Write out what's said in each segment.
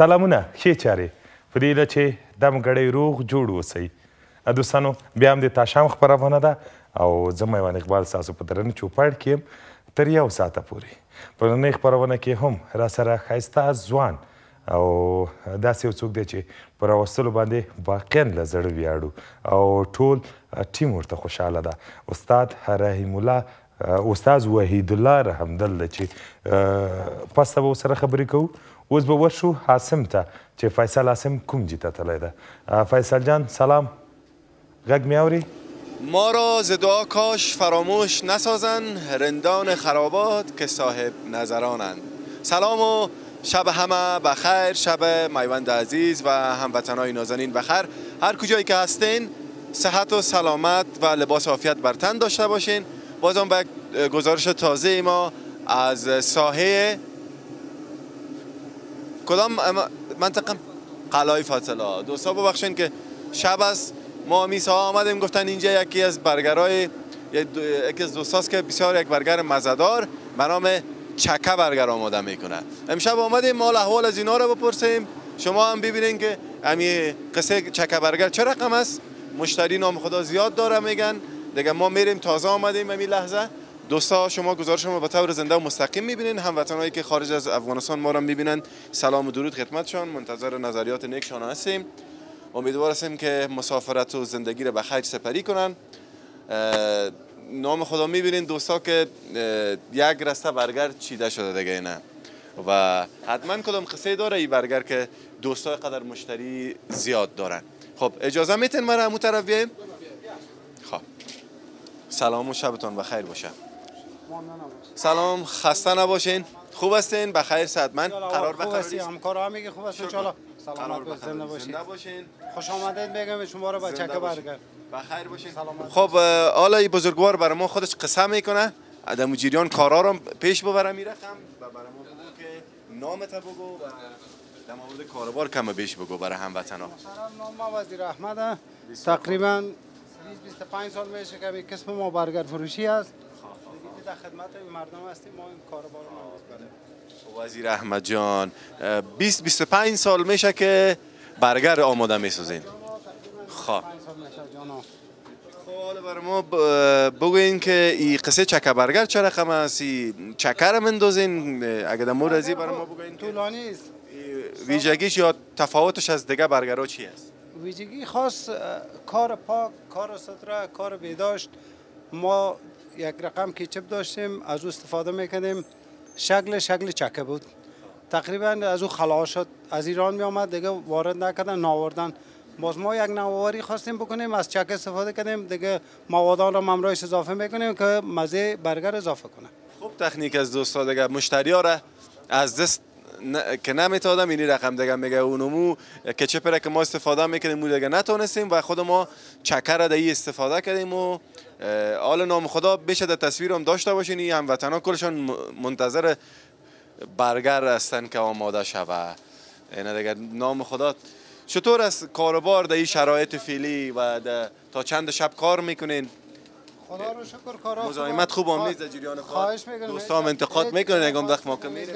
سلامونه ښې چارې په دې هیله چې دم ګړی روغ جوړ اوسئ دوستانو بیا هم د تاشام خپرونه ده او زه میوان اقبال ستاسو په درنه چوپړ کې یم تر 1 ساعته پورې په نننۍ خپرونه کې هم راسره ښایسته ځوان او داسې یو څوک دی چې په راوستلو باندې واقعا له زړه ویاړو او ټول ټیم ورته خوشحاله ده استاد رحیم الله استاد وحید الله رحمدل چې پس ته به ورسره خبرې کوو اوس به ورشو حاسم ته چې فیصل حاسم کوم جې ته تللی ده فیصل جان سلام غږ می اوري ما را ز دعا کاش فراموش نسازند رندان خرابات که صاحب نظرانند. سلام و شب همه بخیر، شب میوند عزیز و هموطنای نازنین بخیر. هر کجایی که هستین صحت و سلامت و لباس عافیت بر تن داشته باشین. بازم به گزارش تازه ما از ساحه کدام منطقه قلعه فاطمه. دوستا ببخشین که شب است ما میسا آمدیم گفتن اینجا یکی از برگرای یکی از دوستاست که بسیار یک برگر مزه‌دار به نام چکه برگر آماده میکنه. امشب آمدیم مال احوال از اینا رو بپرسیم. شما هم ببینین که همین قصه چکه برگر چه رقم است. مشتری نام خدا زیاد داره میگن. دیگه ما میریم تازه آمدیم همین لحظه. دوستا شما گزارش ما به طور زنده و مستقیم میبینین. هموطنایی که خارج از افغانستان ما رو میبینن سلام و درود خدمتشان. منتظر نظریات نیکشان هستیم. امیدوار هستیم که مسافرت و زندگی رو به خیر سپری کنن. نام خدا میبینین دوستا که یک رسته برگر چیده شده دیگه نه و حتما کدام قصه داره این برگر که دوستا قدر مشتری زیاد دارن. خب اجازه میتین ما رو همون طرف بیاییم؟ خب سلام و شبتون بخیر باشه. سلام خسته نباشین. خوب هستین؟ بخیر صحتمند؟ قرار بخیر همکارا میگه خوب هستین ان شاء الله. سلامت زنده باشین. خوش آمدید میگم شما رو با چکه برگر. بخیر باشین. خب حالا این بزرگوار برای ما خودش قصه میکنه. ادم جریان کارا رو پیش ببره میرقم و برای ما بگو که نامت بگو و در مورد کاروبار کم بیش بگو برای هموطنا. نام وزیر احمد تقریبا 25 سال میشه که قسم ما برگر فروشی است. در خدمت مردم هستیم ما این کاروبار رو وزیر احمد جان 20-25 سال میشه که برگر آماده میسازین. خب حالا برای ما بگوین که این قصه چکه برگر چه رقم است؟ چکه رو مندازین اگه در مورد ازی برای ما بگوین. طولانی است. ویژگیش یا تفاوتش از دیگه برگرها چی است؟ ویژگی خاص کار پاک، کار ستره، کار بیداشت. ما یک رقم کیچپ داشتیم از او استفاده میکنیم. شکل چکه بود. تقریبا از او خلاص شد. از ایران می آمد دیگه وارد نکردن ناوردن. باز ما یک نوآوری خواستیم بکنیم از چکه استفاده کنیم دیگه موادان را ممرایش اضافه میکنیم که مزه برگر اضافه کنه. خوب تکنیک از دوستا دیگه مشتری ها را از دست که نمیتادم اینی رقم دیگه میگه اونمو کچپ را که ما استفاده میکنیم مو دیگه نتونستیم و خود ما چکه را دی استفاده کردیم و حال نام خدا بشه در تصویر هم داشته باشین. این هموطنا کلشان منتظر برگر هستن که آماده شوه. اینا دیگه نام خدا چطور است کاروبار در این شرایط فعلی و تا چند شب کار میکنین؟ خدا رو شکر کارا مزاحمت خوب آمید در جریان کار. خواهش میکنم. دوستام انتقاد میکنن اگه وقت ما میریم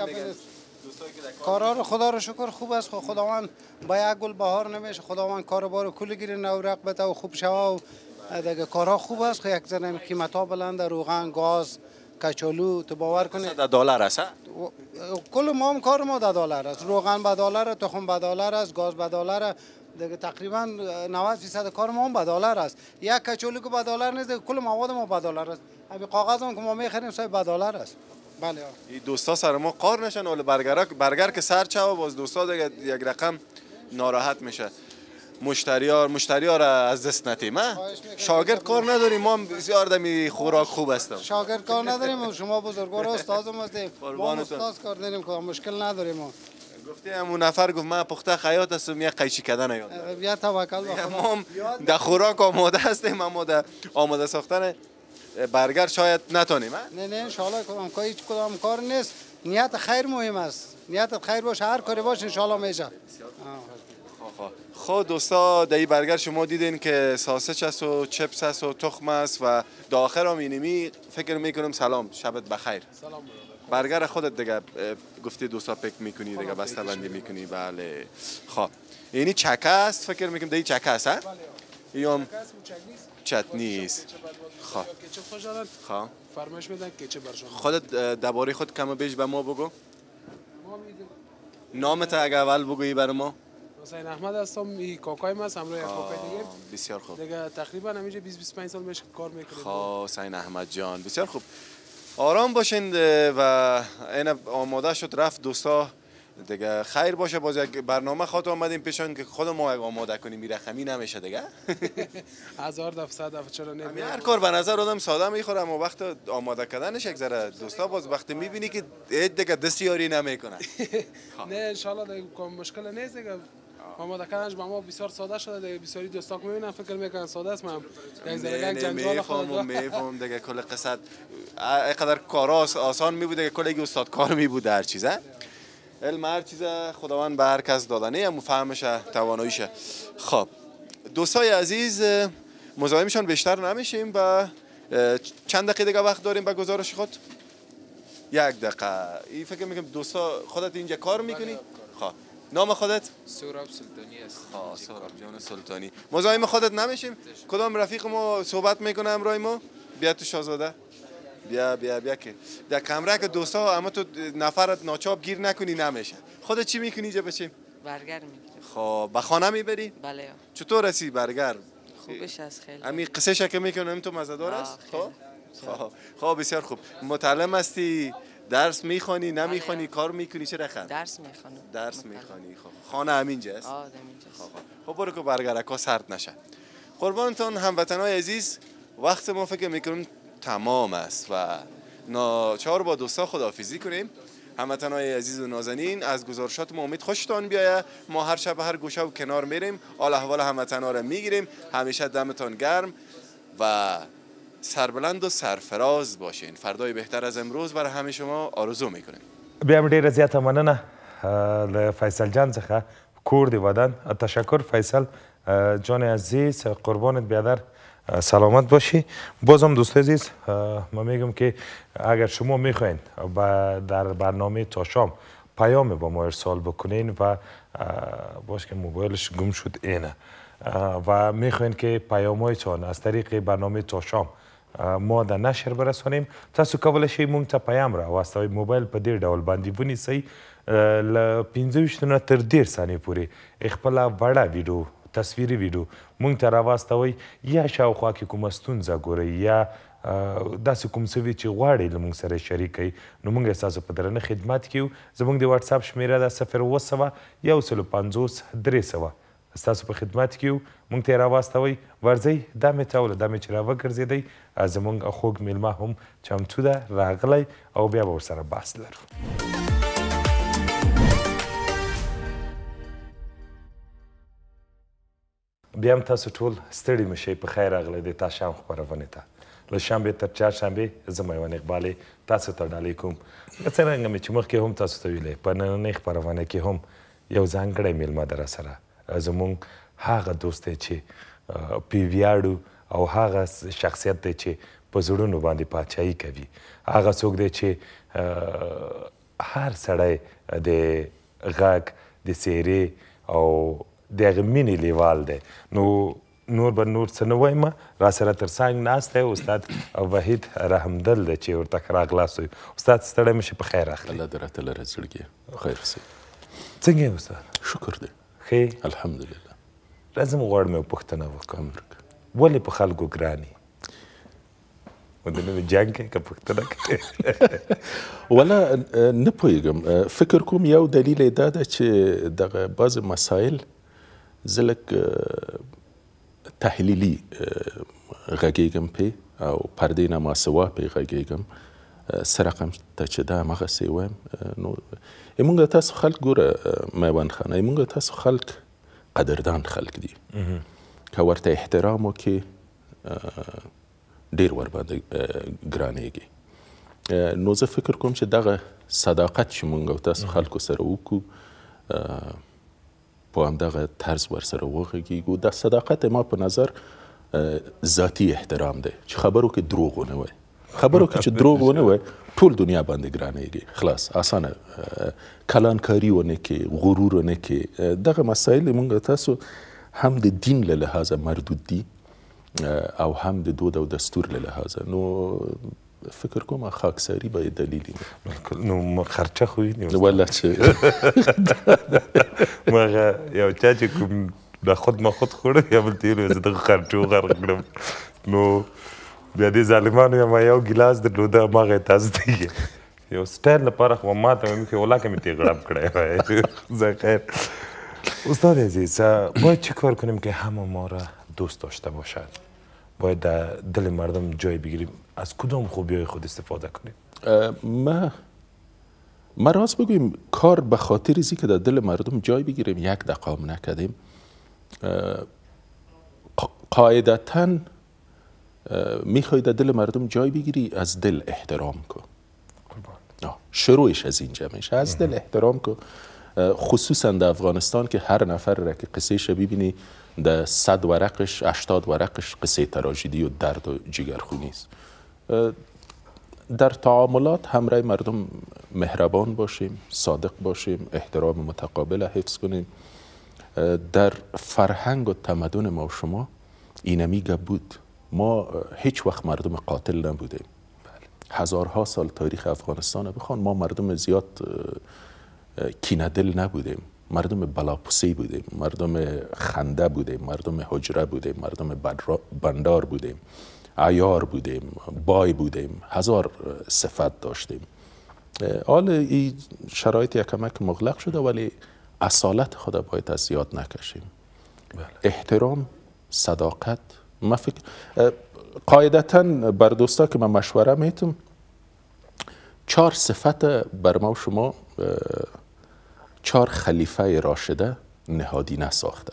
کارا رو خدا رو شکر خوب است. خداوند با یک گل بهار نمیشه. خداوند کاروبار کل گیره نورق بده و خوب شوه و دیگه کارا خوب است. یک زنم قیمت ها بلند روغن گاز کچالو تو باور کنی $1 است. کل ما هم کار ما $1 است. روغن $1 تخم $1 است گاز $1 دیگه تقریبا 90% کار ما هم $1 است. یک کچالو که $1 نیست کل مواد ما $1 است. همین کاغذ هم که ما میخریم صاحب $1 است. بله این دوستا سر ما قار نشن اول برگر که سر چاو باز دوستا دیگه یک رقم ناراحت میشه. مشتری ها را از دست نتیم. شاگرد کار نداریم ما بسیار دمی خوراک خوب هستم. شاگرد کار نداریم شما بزرگوار استاد هستیم ما استاد کار داریم که مشکل نداریم. ما گفتی همون نفر گفت من پخته خیاط هستم یک قیچی کردن نیاد. بیا توکل به خدا. ما در خوراک آماده هستیم اما در آماده ساختن برگر شاید نتونیم. نه ان شاء الله کدام کار نیست. نیت خیر مهم است. نیت خیر باشه هر کاری باشه ان شاء الله میشه. خب دوستا در این برگر شما دیدین که ساسج است و چپس است و تخم است و داخل هم اینمی فکر میکنم. سلام شبت بخیر. سلام برگر خودت دیگه گفتی دوستا پیک میکنی دیگه بسته بندی میکنی. بله خب یعنی چکه است فکر میکنم دیگه چکه است ها؟ یا چتنی است. خب خب فرمایش میدن کچپ برشون. خودت درباره خود کم و بیش به ما بگو. نامت اگه اول بگویی برای ما. حسین احمد هستم، این کاکایم هست، همراه یک کاکای دیگه. بسیار خوب. دیگه تقریبا همیشه 20-25 سال میشه کار میکنیم. خب حسین احمد جان بسیار خوب. آرام باشین و این آماده شد رفت دوستا دیگه. خیر باشه باز یک برنامه خاطر آمدیم پیشان که خود ما یک آماده کنیم. این رقمی نمیشه دیگه. 1000 دفعه 100 دفعه چرا نمیشه. هر کار به نظر آدم ساده میخوره اما وقت آماده کردنش یک ذره دوستا باز وقتی میبینی که دیگه دستیاری نمیکنه. نه ان شاء الله دیگه مشکل نیست دیگه. آماده کردنش با ما بسیار ساده شده دیگه. بسیاری دوستا که میبینن فکر میکنن ساده است. من یک ذره جنجال میفهمم دیگه. کل قصد اینقدر کارا آسان میبوده که کلی استاد کار میبوده هر چیزه. علم هر چیز خداوند به هر کس دادنه هم فهمشه تواناییشه. خب دوستای عزیز مزاحمشان بیشتر نمیشیم و چند دقیقه دیگه وقت داریم به گزارش خود. 1 دقیقه. این فکر میکنم دوستا خودت اینجا کار میکنی؟ خب نام خودت؟ سهراب سلطانی است. سهراب جان سلطانی. مزاحم خودت نمیشیم. کدام رفیق ما صحبت میکنه همراه ما؟ بیا تو شاهزاده. بیا که در کمره که دوستا اما تو نفرت ناچاب گیر نکنی نمیشه. خودت چی میکنی اینجا بچیم؟ برگر میگیرم. خب به خانه میبری؟ بله. چطور رسی برگر؟ خوبش از خیلی. همین قصه که میکنم تو مزه‌دار است؟ خب بسیار خوب. متعلم هستی؟ درس میخوانی نمیخوانی کار میکنی چه رقم؟ درس میخوانم. درس میخوانی. خب خانه همینجاست؟ همینجاست. خب برو که برگرکا سرد نشه. قربانتون هموطنای عزیز وقت ما فکر میکنم تمام است و ناچار با دوستا خداحافظی کنیم. هموطنای عزیز و نازنین از گزارشات ما امید خوشتان بیایه. ما هر شب هر گوشه و کنار میریم حال احوال هموطنا رو میگیریم. همیشه دمتان گرم و سربلند و سرفراز باشین. فردای بهتر از امروز برای همه شما آرزو میکنیم. بیا ډیره زیاته مننه له فیصل جان څخه کور دی ودان. تشکر فیصل جان عزیز، قربانت بیادر، سلامت باشی. بازم دوست عزیز من میگم که اگر شما میخواین در برنامه تاشام پیام با ما ارسال بکنین و باش که موبایلش گم شد اینه و میخواین که پیامایتان از طریق برنامه تاشام ما در نشر برسونیم، تاسو کولی شئ مونږ ته پیام راواستوئ. موبایل په دې ډول باندې ونیسئ له 15 نه تر 10 ثانیې پورې خپله وړه ویډیو تصویري ویډیو مونږ ته راواستوئ. یا شاوخوا کې کومه ستونزه ګورئ یا داسې کوم څه وي چې غواړئ له مونږ سره شریک کړئ نو مونږ ستاسو په درنه خدمت کې یو. زموږ د واتساپ شمیره ده 050 153 ستاسو په خدمت کې یو. مونږ ته یې راواستوئ. ورځئ دمې ته او له دمې چې راوګرځېدئ زموږ خوږ میلمه هم چمتو ده راغلی او بیا به ورسره بحث لرو. بیا هم تاسو ټول ستړي مه شئ. په خیر راغلی د تاشام خپرونې ته. له شنبې تر چهارشنبې زه میوند اقبال تاسو ته ډالۍ کوم. څرنګه مې چې مخکې هم تاسو ته ویلی په نننۍ خپرونه کې هم یو ځانګړی میلمه ده راسره. زموږ هغه دوست دی چې پې ویاړو او هغه شخصیت دی چې په زړونو باندې پاچاهي کوي. هغه څوک دی چې هر سړی د غږ د څیرې او د هغې مینې لیوال دی. نو نور به نور څه نه وایم. راسره تر څنګ ناست دی استاد وحید رحمدل دی چې ورته ښه راغلاست وایو. استاد ستړی مه شي، په خیر راغلی. الله دې راته لره زړګي خیر اوسئ. څنګه یې استاد؟ شکر دی ښې الحمدلله. راځم غواړم یو پوښتنه وکړم. ولې په خلکو ګران یې؟ د نن جنګ کې که پوښتنه کوې ولا نه پوهېږم. فکر کوم یو دلیل یې دا ده چې دغه بعضې مسایل زه لږ تحلیلي غږېږم پې او پردې نه ماسوا پې غږېږم. څه رقم ته چې دا همغسې وایم. نو زموږ تاسو خلک ګوره میوند خانه زموږ تاسو خلک قدردان خلک دي. که ورته احترام وکړي ډېر ورباندې ګرانېږي. نو زه فکر کوم چې دغه صداقت چې موږ او تاسو خلکو سره وکړو په همدغه طرز ورسره وغږېږو. دا صداقت ما په نظر ذاتي احترام دی چې خبرو کې دروغ ونه وایي. خبرو کې چې دروغ ونه وایي ټول دنیا باندې ګرانېږي خلاص اسانه کلانکاري ونه کې غرور ونه کې دغه مسایل موږ تاسو هم د دین له لحاظه مردود دي او هم د دود او دستور له لحاظه نو فکر کوم خاکساری باید دلیلی نو خرچه خو یې والله چې مغه یو چا چې کوم د خود ما خود خوړه یا بل تیر زه د خرچو غرق کړم نو بیا دې ظالمانو یا ما یو ګلاس درلوده مغه تاسو دی یو سټایل لپاره خو ماته مې کې ولا کې مې تغړم کړی زه خیر استاد عزیز باید چی کار کنیم که همه ما را دوست داشته باشد باید در دل مردم جای بگیریم از کدام خوبی خود استفاده کنیم ما راست بگویم کار به خاطر ازی که در دل مردم جای بگیریم یک دقیقه نکردیم قاعدتاً میخوای در دل مردم جای بگیری از دل احترام کن شروعش از اینجا میشه از دل احترام کن خصوصا در افغانستان که هر نفر را که قصه ش ببینی در 100 ورقش 80 ورقش قصه تراژدی و درد و جگرخونی است در تعاملات همراه مردم مهربان باشیم صادق باشیم احترام متقابل حفظ کنیم در فرهنگ و تمدن ما و شما اینمیگه بود ما هیچ وقت مردم قاتل نبودیم هزارها سال تاریخ افغانستان بخوان ما مردم زیاد کینه‌دل نبودیم مردم بلاپوسی بودیم مردم خنده بودیم مردم حجره بودیم مردم بندار بودیم عیار بودیم بای بودیم هزار صفت داشتیم حال این شرایط یکمک مغلق شده ولی اصالت خود باید از یاد نکشیم احترام صداقت ما فکر قاعدتاً بر دوستا که من مشوره میتم 4 صفت بر ما و شما 4 خلیفه راشده نهادی نساخته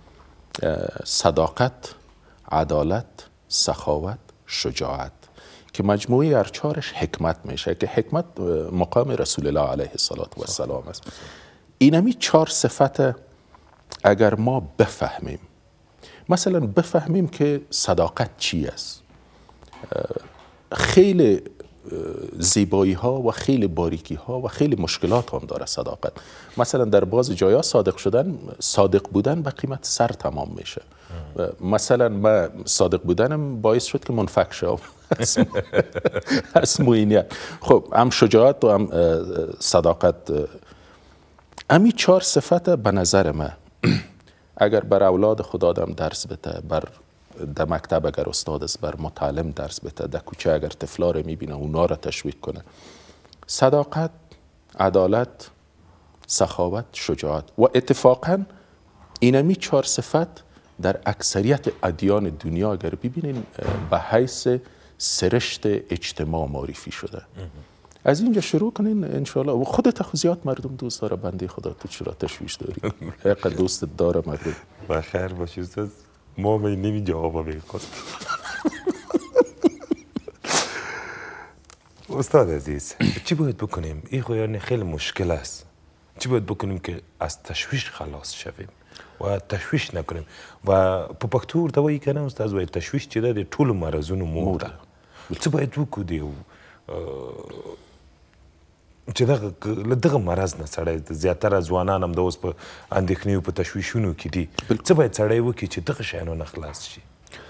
صداقت عدالت سخاوت شجاعت که مجموعه هر 4ش حکمت میشه که حکمت مقام رسول الله علیه السلام است اینمی 4 صفت اگر ما بفهمیم مثلا بفهمیم که صداقت چی است خیلی زیبایی ها و خیلی باریکی ها و خیلی مشکلات هم داره صداقت مثلا در بعض جایا صادق بودن به قیمت سر تمام میشه مثلا من صادق بودنم باعث شد که منفک شدم از موینیت خب هم شجاعت و هم صداقت امی 4 صفت به نظر من اگر بر اولاد خود آدم درس بده بر در مکتب اگر استاد است بر متعلم درس بده در کوچه اگر طفلا رو میبینه اونا رو تشویق کنه صداقت عدالت سخاوت شجاعت و اتفاقا اینمی 4 صفت در اکثریت ادیان دنیا اگر ببینین به حیث سرشت اجتماع معرفی شده از اینجا شروع کنین انشالله و خودت زیاد مردم دوست داره بنده خدا تو چرا تشویش داری حق دوست داره مردم بخیر باشی استاد ما نمی جواب میکنم استاد عزیز چی باید بکنیم این خو خیلی مشکل است چی باید بکنیم که از تشویش خلاص شویم و تشویش نکنیم و په پښتو ورته وایي که نه استاد وایي تشویش چې ده د ټولو مرضونو مور ده څه باید وکړو چې دغه مرض نه سړی زیاتره ځوانان هم د اوس په اندېښنې په تشویشونو کې دي څه باید سړی وکړي چې دغه شیانو نه خلاص شي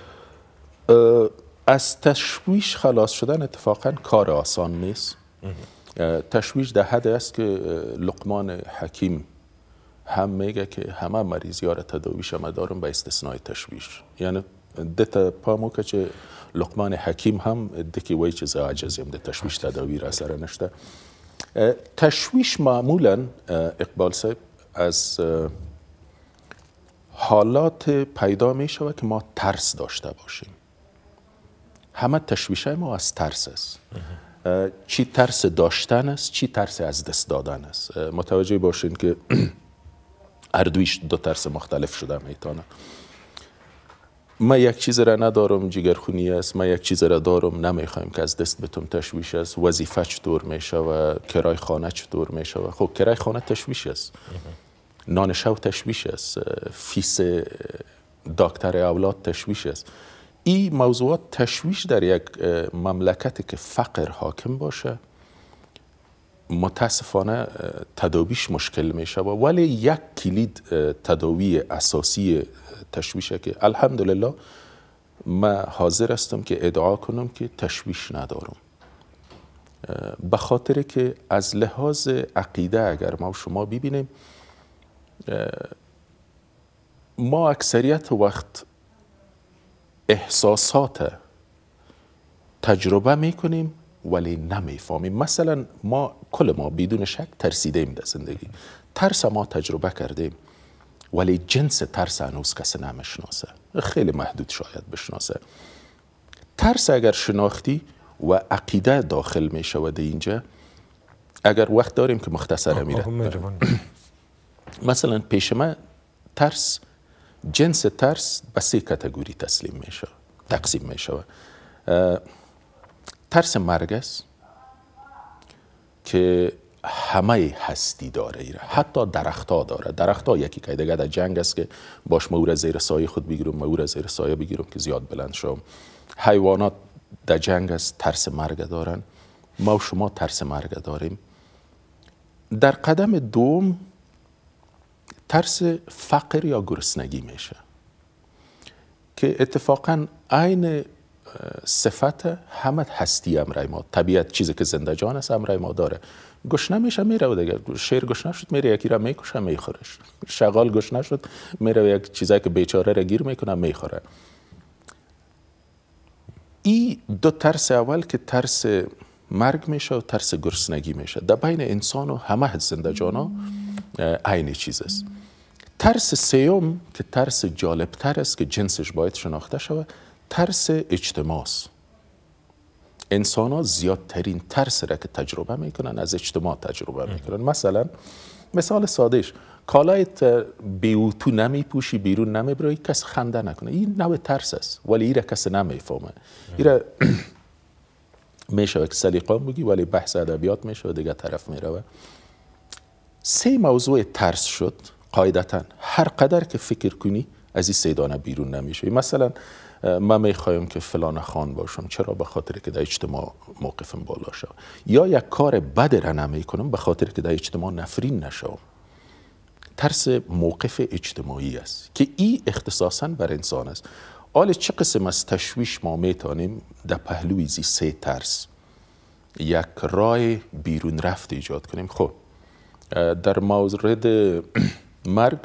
از تشویش خلاص شدن اتفاقا کار آسان نیست تشویش در حد است که لقمان حکیم هم میگه که همه مریضی ها را تداویش هم دارم به استثنای تشویش یعنی دتا پامو که چه لقمان حکیم هم دکی وی چیز عجزیم ده تشویش تداوی را سر نشته تشویش معمولا اقبال صاحب از حالات پیدا می شود که ما ترس داشته باشیم همه تشویش ما از ترس است چی ترس داشتن است چی ترس از دست دادن است متوجه باشین که اردویش 2 ترس مختلف شده میتونه ما یک چیز را ندارم جگرخونی است ما یک چیز را دارم نمیخوایم که از دست بتم تشویش است وظیفه چطور میشه و کرای خانه چطور میشه و خب کرای خانه تشویش است نان شو تشویش است فیس دکتر اولاد تشویش است این موضوعات تشویش در یک مملکتی که فقر حاکم باشه متاسفانه تداویش مشکل میشه ولی یک کلید تداوی اساسی تشویشه که الحمدلله من حاضر هستم که ادعا کنم که تشویش ندارم، به خاطر که از لحاظ عقیده اگر ما و شما ببینیم ما اکثریت وقت احساسات تجربه میکنیم ولی نمیفهمیم. مثلا کل ما بدون شک ترسیدیم در زندگی، ترس ما تجربه کردیم ولی جنس ترس هنوز کسی نمیشناسه، خیلی محدود شاید بشناسه. ترس اگر شناختی و عقیده داخل می شود اینجا، اگر وقت داریم که مختصر میره. مثلا پیش من ترس، جنس ترس به 3 کاتگوری تقسیم می شود. ترس مرگ است که همه هستی داره ایره. حتی درختها داره. درختها یکی که دیگه در جنگ است که باش ما او را زیر سایه خود بگیرم، ما او را زیر سایه بگیرم که زیاد بلند شوم. حیوانات در جنگ است، ترس مرگ دارن. ما و شما ترس مرگ داریم. در قدم دوم ترس فقر یا گرسنگی میشه که اتفاقا عین صفت همه هستی امرای ما، طبیعت چیزی که زنده جان است امرای ما داره. گشنه میشه میره و دیگه شیر گشنه شد میره یکی را میکشه میخورش، شغال گشنه شد میره یک چیزایی که بیچاره را گیر میکنه میخوره. این 2 ترس اول که ترس مرگ میشه و ترس گرسنگی میشه، در بین انسان و همه زنده جانا عین چیز است. ترس سوم که ترس جالب تر است که جنسش باید شناخته شود، ترس اجتماع است. انسان ها زیادترین ترس را که تجربه میکنن از اجتماع تجربه میکنن. مثلا مثال سادهش، کالایت بیوتو نمیپوشی بیرون نمیبری کس خنده نکنه، این نوع ترس است ولی این را کس نمیفهمه. این را میشه که سلیقان بگی ولی بحث ادبیات میشه و دیگه طرف میره. 3 موضوع ترس شد قاعدتا هر قدر که فکر کنی از این 3 دانه بیرون نمیشه. مثلا من میخوایم که فلان خان باشم، چرا؟ به خاطر که در اجتماع موقفم بالا شد. یا یک کار بد را نمیکنم به خاطر که در اجتماع نفرین نشم. ترس موقف اجتماعی است که این اختصاصا بر انسان است. حالا چه قسم از تشویش ما میتونیم در پهلوی زی 3 ترس یک راه بیرون رفت ایجاد کنیم؟ خب در مورد مرگ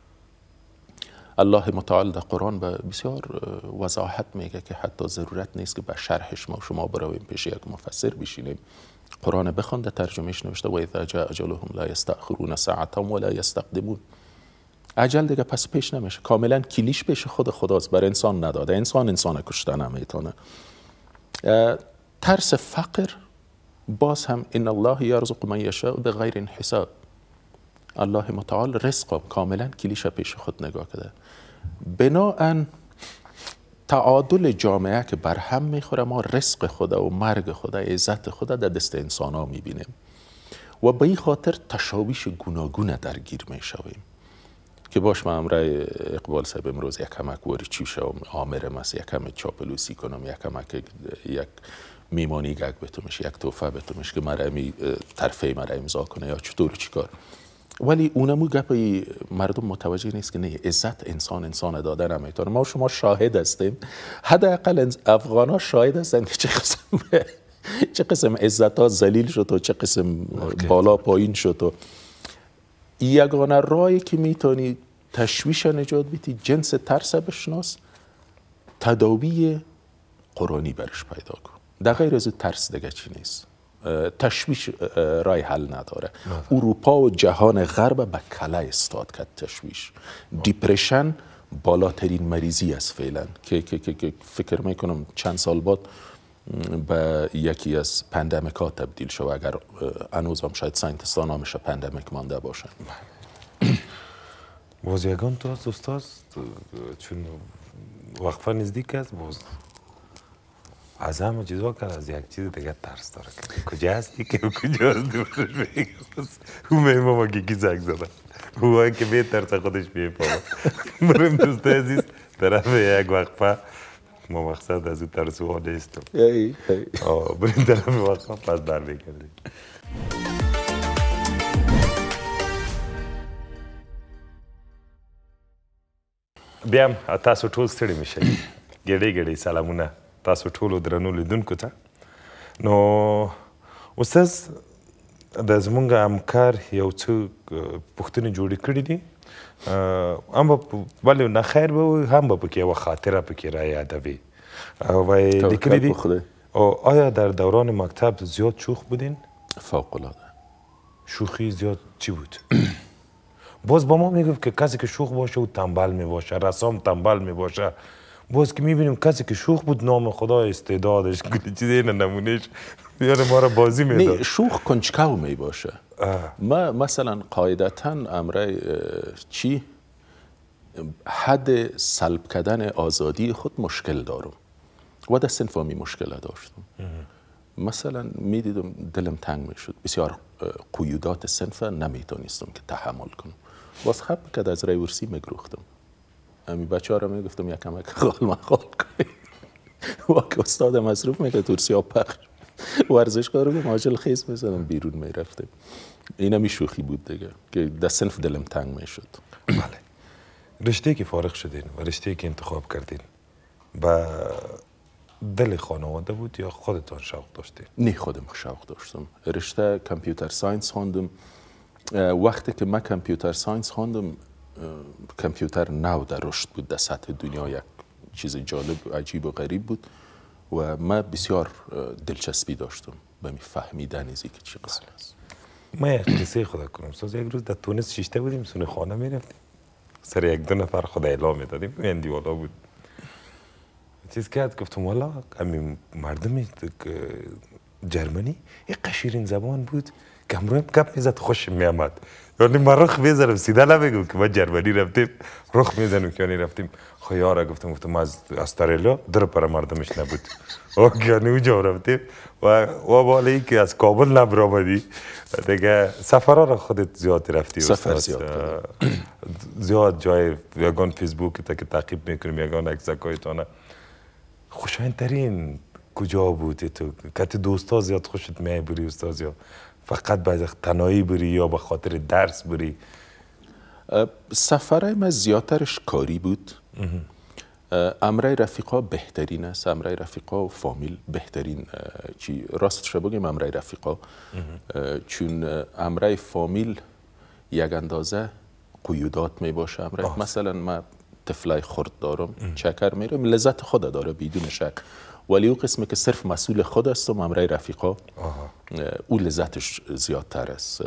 الله متعال در قرآن به بسیار وضاحت میگه که حتی ضرورت نیست که به شرحش ما شما برویم پیش یک مفسر بشینیم. قرآن بخوان در ترجمهش نوشته و اذا جاء اجلهم لا یستأخرون ساعة ولا یستقدمون. اجل دیگه پس پیش نمیشه، کاملا کلیش پیش خود خداست، بر انسان نداده. انسان کشته نمیتونه. ترس فقر باز هم ان الله یرزق من یشاء بغیر حساب. الله متعال رزق کاملا کلیش پیش خود نگاه کرده. بناهن تعادل جامعه که بر هم میخوره، ما رزق خدا و مرگ خدا، عزت خدا در دست انسان ها میبینیم و به این خاطر تشابیش گوناگون درگیر میشویم که باش من امرای اقبال صاحب امروز یک کمک واری چی شوم آمرم است، یک کمک چاپلوسی کنم، یک کمک یک میمانی گگ بتومش، یک توفه بتومش که مرمی طرفه مرا امضا کنه یا چطور چیکار. ولی اونمو گپی مردم متوجه نیست که نه، عزت انسان داده نمیتونه. ما شما شاهد هستیم، حداقل افغانا شاهد هستن که چه قسم عزت ها ذلیل شد و چه قسم بالا پایین شد. و یگانه راهی که میتونی تشویش نجات بیتی جنس ترس بشناس، تداوی قرآنی برش پیدا کن. در غیر از ترس دیگه چی نیست. تشویش رای حل نداره. اروپا و جهان غرب به کله استاد کرد تشویش. دیپرشن بالاترین مریضی است فعلا که فکر میکنم چند سال بعد به یکی از پندمیک ها تبدیل شد. اگر هنوز هم شاید ساینتستان همش پندمیک مانده باشن. باز یگان تو هست استاد، چون وقفه نزدیک است، باز از همه چیزا کرد، از یک چیز دیگه ترس داره که کجا هستی که کجا هستی برش بگه. او میماما که کی زنگ زده او که به ترس خودش بیفهمه. بریم دوست عزیز طرف یک وقفه. ما مقصد از او ترسوها نیستم. بریم طرف وقفه پس برمیگردیم. بیا هم تاسو ټول ستړي مشئ ګېډۍ ګېډۍ سلامونه تاسو ټولو درنو لیدونکو ته. نو استاد د زمونږ همکار یو څه پوښتنې جوړې کړي دي، هم به ولې نه خیر به وي، هم به پکې یوه خاطره پکې را یادوي. و لیکلي دي آیا در دوران مکتب زیاد شوخ بودین؟ فوق‌العاده. شوخی زیاد چی بود؟ باز با ما میگفت که کسی که شوخ باشه او تنبل میباشه، رسام تنبل میباشه. باز که میبینیم کسی که شوخ بود نام خدا استعدادش کلی چیز این نمونهش بیاره ما را بازی میداد. نه شوخ کنجکاو میباشه. ما مثلا قاعدتا امره چی حد سلب کردن آزادی خود مشکل دارم و در صنف می مشکل داشتم. مثلا میدیدم دلم تنگ میشد، بسیار قیودات صنف نمیتونستم که تحمل کنم. باز خب که از رای ورسی میگروختم. امی بچه ها را میگفتم یکم خال مخال کنی و که استاد مصروف میگه ورسی ها پخش ورزشگاه رو به ماجل خیز میزنم بیرون میرفتم. این همی شوخی بود دیگه که در صنف دلم تنگ میشد. بله. رشته که فارغ شدین و رشته که انتخاب کردین با دل خانواده بود یا خودتان شوق داشتین؟ نه خودم شوق داشتم. رشته کامپیوتر ساینس خواندم. وقتی که من کامپیوتر ساینس خواندم کامپیوتر نو در رشد بود در سطح دنیا، یک چیز جالب و عجیب و غریب بود و من بسیار دلچسبی داشتم به فهمیدن ازی که چی قصه است. ما یک قصه خدا کنم ساز یک روز در تونس شیشته بودیم سونه خانه میرفتیم سر یک دو نفر خدا اعلام میدادیم مهندی والا بود چیز کرد گفتم والا همین مردم جرمنی یک قشیرین زبان بود که همراهم گپ میزد خوش میامد. یعنی من رخ میزنم سیده نمیگم که ما جرمنی رفتیم رخ میزنم که یعنی رفتیم خیاره گفتم از استرالیا در پر مردمش نبود یعنی اونجا رفتیم و بالایی که از کابل نبرآمدی دیگه سفرها را خودت زیاد رفتی سفر زیاد جای یگان فیسبوک تا که تعقیب میکنیم یگان عکسکایتانه خوشایندترین کجا بودی تو که دوستا زیاد خوشت میبری استاد یا فقط به تنهایی بری یا به خاطر درس بری؟ سفرهای من زیادترش کاری بود. امرای رفیقا بهترین است، امرای رفیقا و فامیل بهترین چی راستش بگیم امرای رفیقا، چون امرای فامیل یک اندازه قیودات می باشه. امرای مثلا من طفلای خرد دارم چکر میرم لذت خود داره بدون شک، ولی او قسمی که صرف مسئول خود هستم امرای رفیقا او لذتش زیادتر است.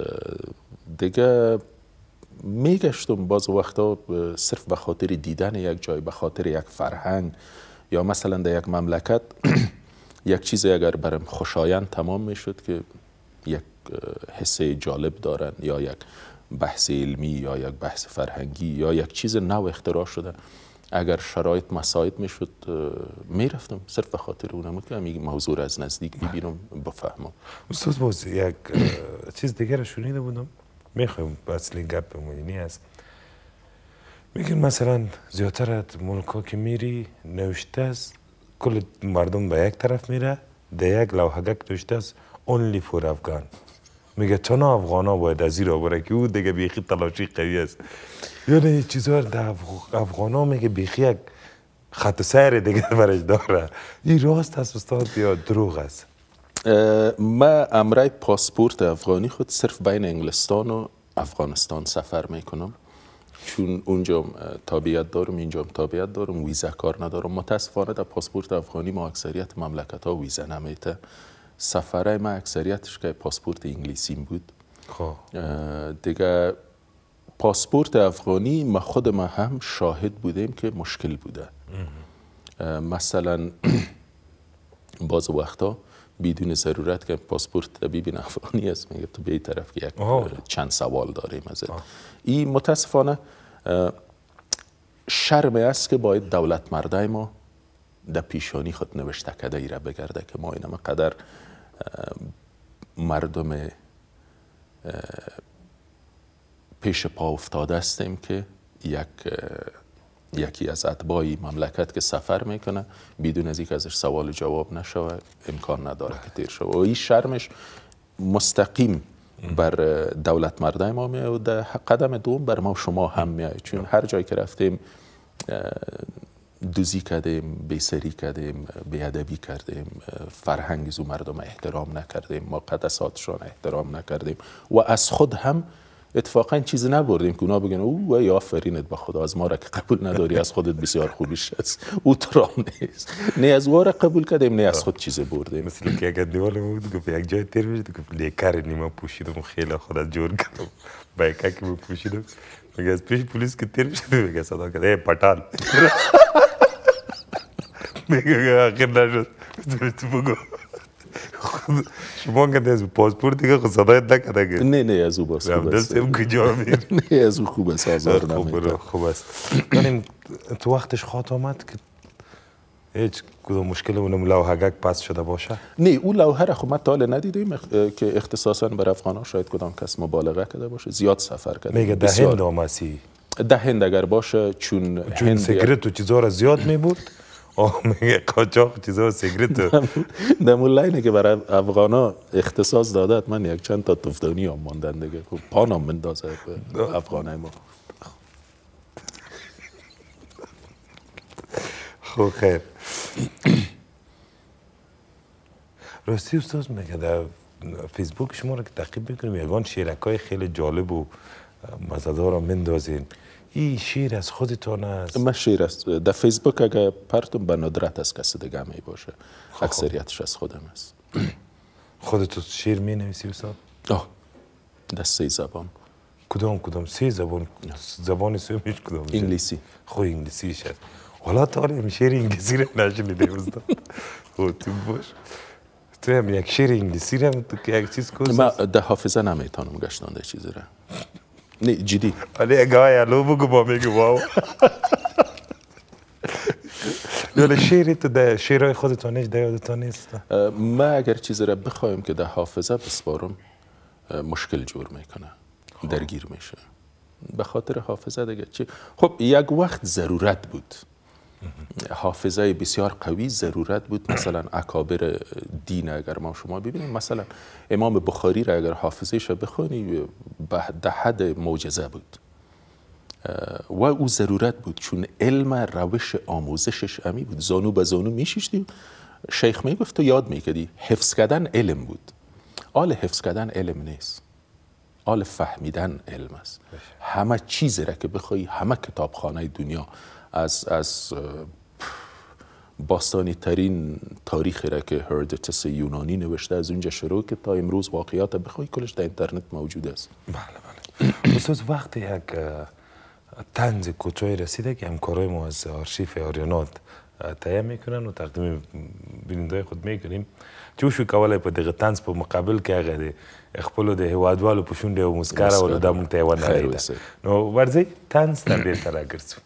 دیگه میگشتم باز وقتا صرف به خاطر دیدن یک جای، به خاطر یک فرهنگ یا مثلا در یک مملکت یک چیزی اگر برام خوشایند تمام میشد که یک حسه جالب دارن یا یک بحث علمی یا یک بحث فرهنگی یا یک چیز نو اختراع شده، اگر شرایط مساعد میشد میرفتم صرف به خاطر اونم بود که همین موضوع را از نزدیک ببینم بفهمم. استاد باز یک چیز دیگر شنیده بودم میخوایم اصلی گپ بمونینی است میگن مثلا زیادتر ملکا که میری نوشته است کل مردم به یک طرف میره در یک لوحگک نوشته است only for Afghan. میگه تنها افغان ها باید از این را بره که او دیگه بیخی تلاشی قوی است. یعنی یه چیزها در افغان ها میگه بیخی یک خط سیر دیگه برش داره. این راست است استاد یا دروغ است؟ ما امرای پاسپورت افغانی خود صرف بین انگلستان و افغانستان سفر میکنم، چون اونجا تابعیت دارم اینجا تابعیت دارم، ویزا کار ندارم. متاسفانه در پاسپورت افغانی ما اکثریت مملکت ها ویزا نمیته. سفرهای ما اکثریتش که پاسپورت انگلیسی بود. دیگه پاسپورت افغانی ما خود ما هم شاهد بودیم که مشکل بوده. مثلا باز وقتا بدون ضرورت که پاسپورت ببین افغانی است میگه تو به این طرف که یک چند سوال داریم ازت. این متاسفانه شرم است که باید دولت مردای ما در پیشانی خود نوشته کده ای را بگرده که ما اینم قدر مردم پیش پا افتاده هستیم که یکی از اتباع مملکت که سفر میکنه بدون از اینکه ازش سوال جواب نشوه امکان نداره که تیر شوه. و این شرمش مستقیم بر دولت مردای ما میاد و در قدم دوم بر ما شما هم میاد، چون هر جایی که رفتیم دوزی کردیم، بیسری کردیم، بیادبی کردیم، فرهنگ زو مردم احترام نکردیم، مقدساتشان احترام نکردیم و از خود هم اتفاقا چیزی نبردیم که اونا بگن او ای آفرینت به خدا، از ما را که قبول نداری از خودت بسیار خوبیش است، او تو را نیست. نه از او را قبول کردیم نه از خود چیزی بردیم. مثل که اگر دیوال بود گفت یک جای تیر میشد گفت لیکر نیمه پوشیدم خیلی خودت جور کردم با یکا که پوشیدم میگه از پیش پولیس که تیر میشد میگه صدا کرد ای پتال میگه آخر نشد تو بگو شما که از پاسپورت دیگه خود صدایت نکرده. نه از او باز خوب است. نه از او خوب است، آزار نمیده. خوب است. یعنی تو وقتش خواهد آمد که هیچ کدوم مشکل اونم لوحه‌گک پس شده باشه؟ نه اون لوحه را خب ما تا حالا ندیدیم که اختصاصا بر افغان‌ها شاید کدام کس مبالغه کرده باشه. زیاد سفر کرده. میگه ده هند آمسی. ده هند اگر باشه چون سیگرت و چیزا را زیاد میبرد. میگه قاچاق چیزا سیگرت دمون لاینه که برای افغانا اختصاص دادت من یک چند تا تفدانی هم ماندن دیگه پانام مندازه به افغانای ما. خب خیر. راستی استاد میگه در فیسبوک شما را که تعقیب میکنیم یگان شیرکای خیلی جالب و مزه‌دار را مندازین. این شیر از خودتان است؟ من شیر است. در فیسبوک اگر پرتم به ندرت از کسی دیگه می باشه. اکثریتش از خودم است. خودت شیر می نویسی استاد؟ در 3 زبان. کدام 3 زبان؟ زبان سومیش کدام؟ انگلیسی. خب انگلیسی شد. حالا تا حالا شیر انگلیسی رو نشنیده استاد. خب تو باش. تو هم یک شیر انگلیسی رو یک چیز کنی؟ من در حافظه نمیتونم گشتانده چیزی را. نه جدی. ولی اگه الو بگو با میگه واو. ولی شیری تو در شیرهای خودتان هیچ در یادتان نیست؟ من اگر چیزی را بخوایم که در حافظه بسپارم مشکل جور میکنه، درگیر میشه. به خاطر حافظه دیگه چی؟ خب یک وقت ضرورت بود. حافظه بسیار قوی ضرورت بود. مثلا اکابر دین اگر ما شما ببینیم، مثلا امام بخاری را اگر حافظه‌اش بخونی به حد معجزه بود و او ضرورت بود چون علم روش آموزشش امی بود. زانو به زانو میشیشتی، شیخ میگفت تو یاد میکردی. حفظ کردن علم بود. آل حفظ کردن علم نیست، آل فهمیدن علم است. همه چیزی را که بخوای، همه کتابخانه دنیا از باستانی ترین تاریخی را که هردوتس یونانی نوشته از اونجا شروع که تا امروز واقعیات بخوای کلش در اینترنت موجود است. بله. استاد وقتی یک طنز کوتاهی رسیده که همکارای ما از آرشیف آریانا تهیه میکنن و تقدیم بیننده خود میکنیم، چوشو کولای په دغه طنز په مقابل کې هغه د خپلو د هیوادوالو په شونډې او مسکا راوړو دا مونږ ته یې ونغېده. نو ورځئ طنز ته بېرته راګرځو.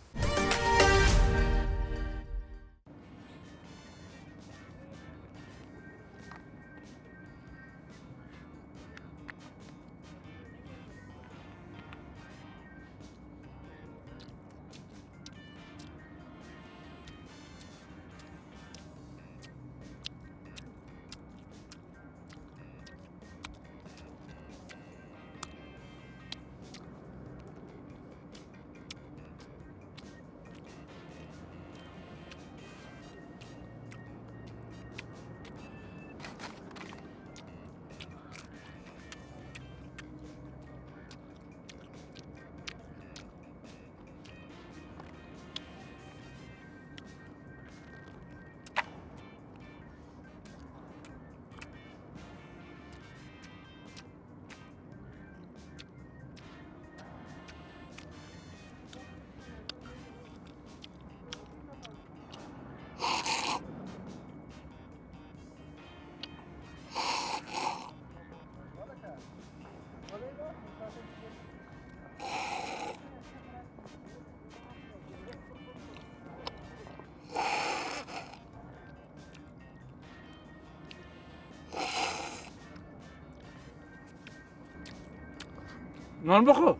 نان بخور.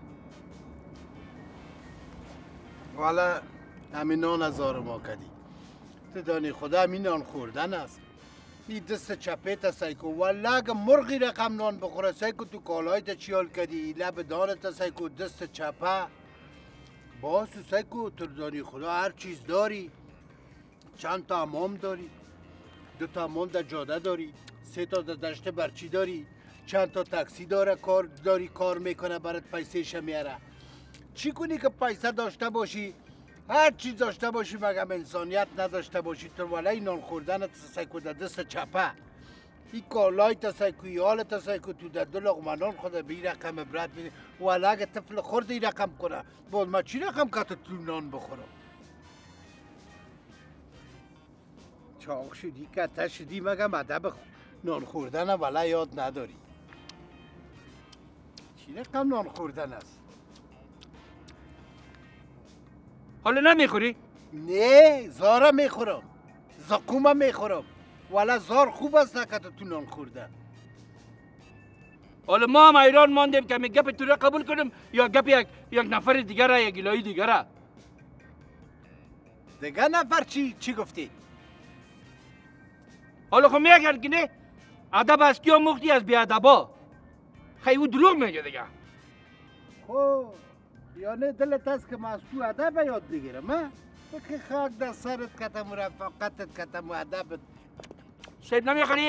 والا همین نان از ما کردی. تو دانی خدا همین نان خوردن است. این دست چپیت سایکو والا اگه مرغی رقم نان بخوره سایکو تو کالای تا چیال کردی لب دانت سایکو دست چپه باز سایکو تردانی خدا هر چیز داری. چند تا امام داری، 2 تا امام در جاده داری، 3 تا در دشت برچی داری، چند تا تاکسی کار میکنه برات پیسه میاره. چی کنی که پیسه داشته باشی؟ هر چیز داشته باشی مگم انسانیت نداشته باشی. تو ولای نان خوردن سایکو در دست چپه، این کالای تسایکوی حال تسایکو تو در 2 لقمه نان خود به این رقم برد میده. ولی اگه طفل خورد این رقم کنه باز من چی رقم که تو نان بخورم؟ چاق شدی کته شدی مگم ادب نان خوردن ولی یاد نداری. چی رقم نان خوردن است؟ حالا نمیخوری؟ نه زارا میخورم، زقومم میخورم، ولی زار خوب است نکه تو نان خوردن. حالا ما هم ایران ماندیم که می گپ تو را قبول کنیم یا گپ یک نفر دیگر را، یک گلایی دیگر را. دیگر نفر چی گفتی؟ حالا خب میگن که نه ادب از کیا مختی از بی ادبا. خیلی او دروغ میگه دیگه. خب یعنی دلت است که من از تو ادب یاد بگیرم ها؟ که خاک در سرت کتم و رفاقتت کتم و ادبت. سیب نمیخوری؟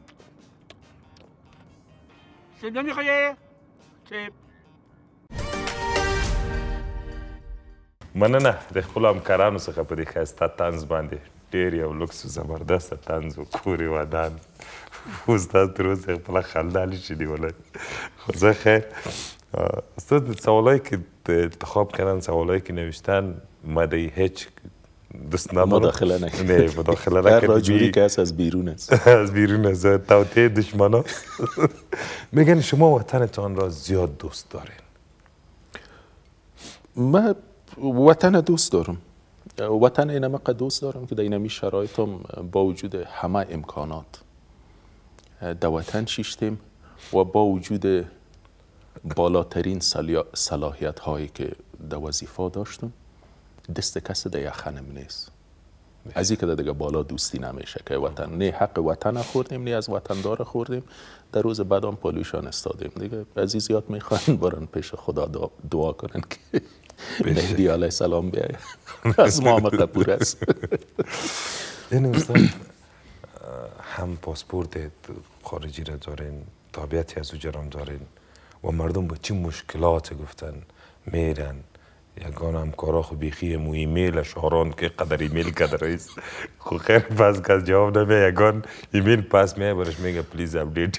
سیب نمیخوری؟ سیب مننه د خپلو همکارانو څخه په دې ښایسته طنز باندې ډېر یو لوکس و زبردسته طنز و کور ودان استاد تر اوسه خپله خندا نشي نیولی خو زه خیر استاد سوالایی که انتخاب کردن سوالایی که نوشتن مدهی هیچ دوست ندارم مداخله نکنید. نه مداخله هر نکنید. راجوری که از بیرون است از بیرون است توطئه دشمنا. میگن شما وطنتان را زیاد دوست دارین. من وطن دوست دارم. وطن اینم قد دوست دارم که در اینمی شرایطم با وجود همه امکانات در وطن شیشتیم و با وجود بالاترین صلاحیت هایی که در وظیفه داشتم دست کسی در یخنم نیست. از این که دیگه بالا دوستی نمیشه که وطن نه حق وطن خوردیم نه از وطندار خوردیم. در روز بعد هم پالوشان استادیم دیگه. عزیز یاد میخوان برن پیش خدا دعا کنن که مهدی علیه السلام بیاید از ما هم قبور است. یعنی استاد هم پاسپورت خارجی را دارین، تابعیتی از او جرام دارین و مردم با چه مشکلات گفتن میرن. یگان همکارا خو بیخی مو ایمیل اشاران که قدر ایمیل قدر است خو خیر پس که جواب نمیه یگان ایمیل پس میه برش میگه پلیز اپدیت.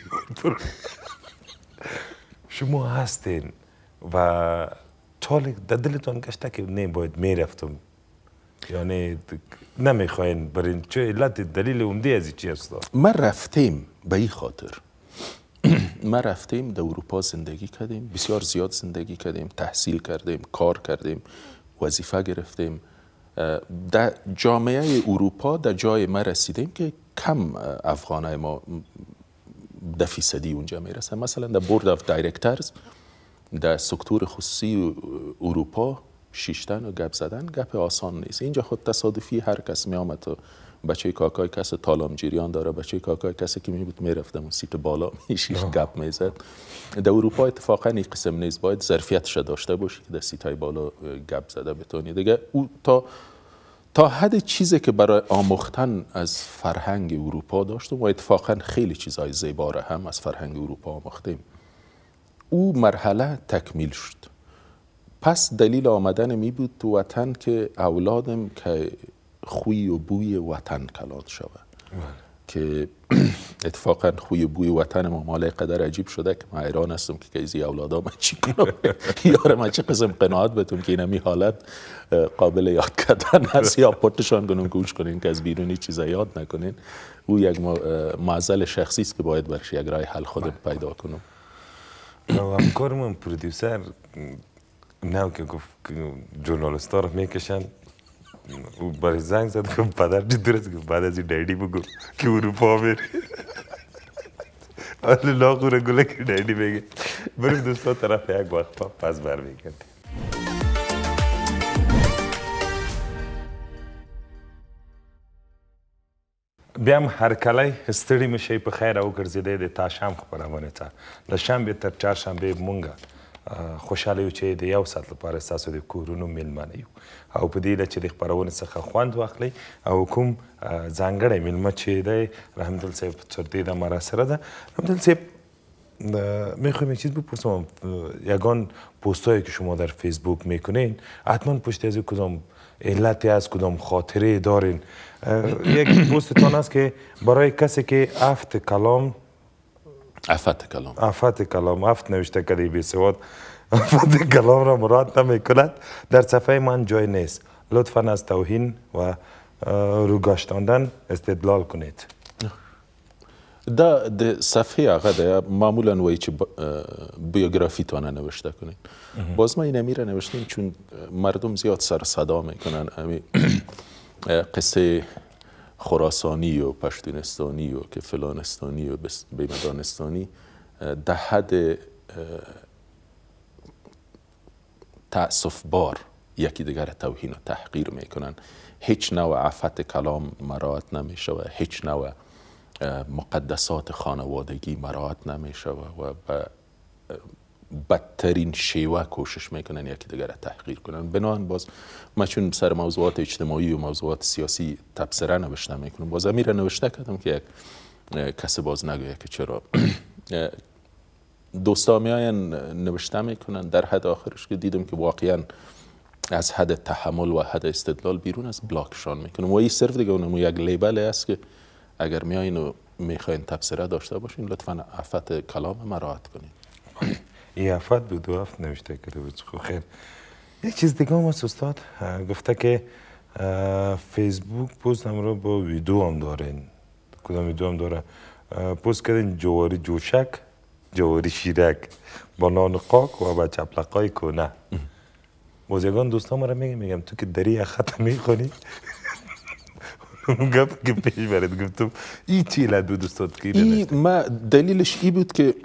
شما هستین و چال در دلتان گشته که نه باید میرفتم یعنی نمیخواین برین چه علت دلیل عمده از چی است؟ ما رفتیم به این خاطر ما رفتیم در اروپا زندگی کردیم، بسیار زیاد زندگی کردیم، تحصیل کردیم، کار کردیم، وظیفه گرفتیم. در جامعه اروپا در جای ما رسیدیم که کم افغانای ما ده فیصدی اونجا میرسن. مثلا در بورد آف دایرکترز در سکتور خصوصی اروپا شیشتن و گپ زدن گپ آسان نیست. اینجا خود تصادفی هر کس می آمد و بچه کاکای کس تالام جریان داره، بچه کاکای کسی که می بود می رفتم و سیت بالا میشیش گپ می زد. در اروپا اتفاقا این قسم نیست، باید ظرفیتش داشته باشی که در سیتای بالا گپ زده بتونی دیگه. او تا حد چیزی که برای آموختن از فرهنگ اروپا داشتم و اتفاقا خیلی چیزای زیبا هم از فرهنگ اروپا آموختیم. او مرحله تکمیل شد. پس دلیل آمدن می بود تو وطن که اولادم که خوی و بوی وطن کلان شود. که اتفاقا خوی و بوی وطن ما مال قدر عجیب شده که من حیران هستم که کیزی اولادا من چی کنم. یار من چه قسم قناعت بتون که اینمی حالت قابل یاد کردن هست یا پتشان کنون گوش کنین که از بیرونی چیزا یاد نکنین. او یک معضل شخصی است که باید برش یک راه حل خودم پیدا کنم. همکارم پرودیوسر نه که گفت ژورنالیستا رو میکشن او برای زنگ زد که پدر چی درست که بعد از این ڈیڈی بگو که اروپا میری. حالا لاغوره گله که ڈیڈی بگه بریم دوستا طرف یک وقت پس برمیگردیم. بیا هم هر کلی ستړي مشئ په خیر او ګرځېدی د تاشام خپرونه ته د شنبې تر چهارشنبې مونږه خوشحاله یو چې د یو ساعت لپاره ستاسو د کورونو میلمانه یو او په دې چې د خپرونې څخه خوند واخلئ او کوم ځانګړی میلمه چې دی رحمدل صاحب تر دې دمه راسره ده. رحمدل صاحب میخوایم یک چیز بپرسم. یگان پستایی که شما در فیسبوک میکنین حتما پشت از کدام علتی است، کدام خاطره دارین. یک پستتان است که برای کسی که افت کلام افت نوشته کردی بی سواد افت کلام را مراد نمی کند در صفحه من جای نیست، لطفا از توهین و روگاشتاندن استدلال کنید. دا د صفحه هغه ده معمولا وایي چې بیوگرافی تانه نوشته کنین. باز ما این امیره نوشتیم چون مردم زیاد سر صدا میکنن امی قصه خراسانی و پشتونستانی و که فلانستانی و بیمدانستانی ده حد تأسف بار یکی دیگر توهین و تحقیر میکنن. هیچ نوع عفت کلام مراعات نمیشه و هیچ نوع مقدسات خانوادگی مراعات نمیشه و بدترین شیوه کوشش میکنن یکی دیگر تحقیر کنن. بنابراین باز من چون سر موضوعات اجتماعی و موضوعات سیاسی تبصره نوشته میکنم، باز امیر نوشته کردم که یک کسی باز نگویه که چرا دوستا میاین نوشته میکنن. در حد آخرش که دیدم که واقعا از حد تحمل و حد استدلال بیرون از بلاکشان میکنم و این صرف دیگه اونم یک لیبل است که اگر میاین و میخواین تبصره داشته باشین لطفا عفت کلام مراعات کنین. این عفت بود و افت نوشته کرده بود. خیر یک چیز دیگه هم استاد گفته که فیسبوک پست هم رو با ویدیو هم دارین. کدام ویدیو هم داره؟ پست کردین جواری جوشک، جواری شیرک با نان قاک و با چپلقای کنه. موزیگان دوستان ما رو میگم تو که دری خط میخونی گفت که پیش برد. گفتم این چی علت بود استاد که ما دلیلش ای بود که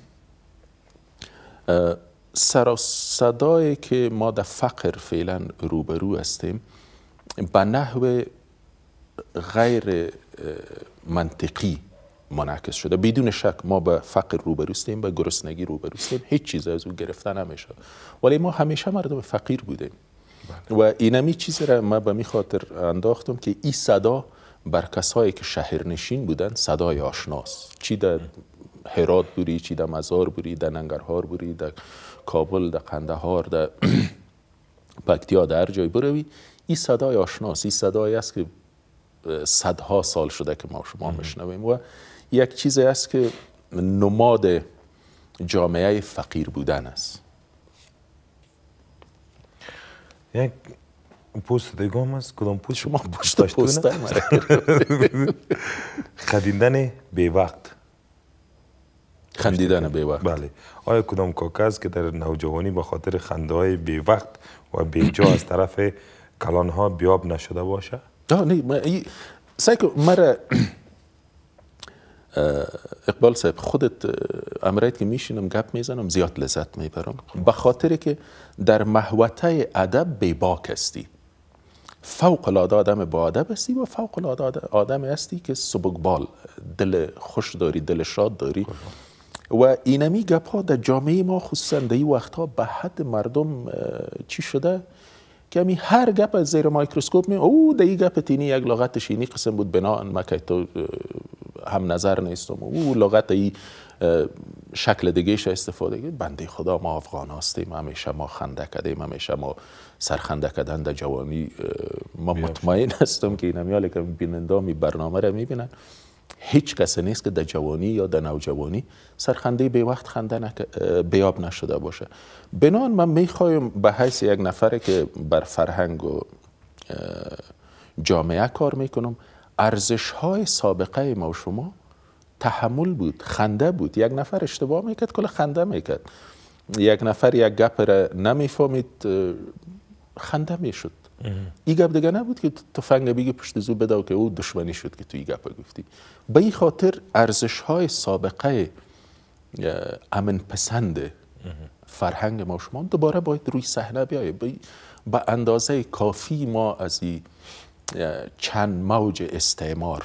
سر و صدایی که ما در فقر فعلا روبرو هستیم به نحو غیر منطقی منعکس شده. بدون شک ما به فقر روبرو هستیم، به گرسنگی روبرو هستیم، هیچ چیز از اون گرفته نمیشه، ولی ما همیشه مردم فقیر بودیم و اینمی چیزی را ما به می خاطر انداختم که این صدا بر کسایی که شهرنشین بودن صدای آشناست. چی در هرات بوری، چی در مزار بوری، در ننگرهار بوری، در کابل، در قندهار، در پکتیا، در هر جای بروی این صدای آشناست. این صدایی است که صدها سال شده که ما شما میشنویم و یک چیزی است که نماد جامعه فقیر بودن است. یک پست دیگه هم است. کدام پست؟ شما پست خندیدن به وقت. خندیدن به وقت. بله. آیا کدام کاکاز که در نوجوانی به خاطر خنده های به وقت و به جا از طرف کلان ها بیاب نشده باشه؟ نه سعی کن مرا اقبال صاحب خودت امرایت که میشینم گپ میزنم زیاد لذت میبرم به خاطر که در محوطه ادب بیباک هستی، فوق العاده آدم با ادب هستی و فوق العاده آدم هستی که سبکبال، دل خوش داری، دل شاد داری و اینمی گپ ها در جامعه ما خصوصا در این وقتها به حد مردم چی شده که همی هر گپ از زیر مایکروسکوپ می او در این گپ تینی یک لغتش اینی قسم بود بنا ما که تو هم نظر نیستم او لغت ای شکل دیگهش استفاده کرد. بنده خدا ما افغان هستیم، همیشه ما خنده کردیم، همیشه ما سرخنده کردن در جوانی. ما مطمئن هستم که این همیالی که بینندامی برنامه را میبینن هیچ کسی نیست که در جوانی یا در نوجوانی سرخنده به وقت خنده بیاب نشده باشه. بنان من میخوایم به حیث یک نفره که بر فرهنگ و جامعه کار میکنم، ارزش های سابقه ما و شما تحمل بود، خنده بود. یک نفر اشتباه میکرد کل خنده میکرد، یک نفر یک گپ را نمیفهمید خنده میشد. این گپ دیگه نبود که تفنگ بگی پشت زو بداو که او دشمنی شد که تو این گپ گفتی. به این خاطر ارزش های سابقه امن پسند فرهنگ ما شما دوباره باید روی صحنه بیایه. به اندازه کافی ما از این چند موج استعمار